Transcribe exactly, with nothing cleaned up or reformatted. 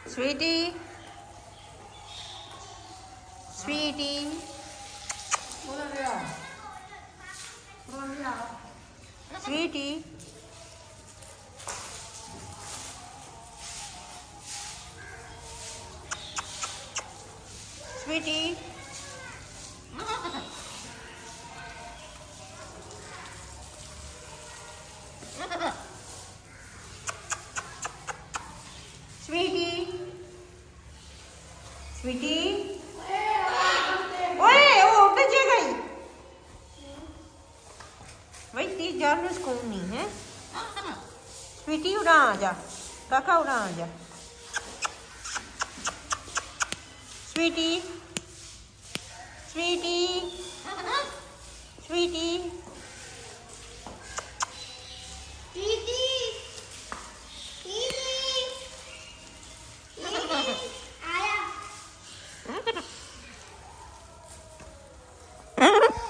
स्वीटी स्वीटी स्वीटी स्वीटी स्वीटी स्वीटी ओए वो बचे गई भाई तीस हजार में स्कूल नहीं है। स्वीटी उड़ा आ जा, काका उड़ा आ जा। स्वीटी स्वीटी स्वीटी आया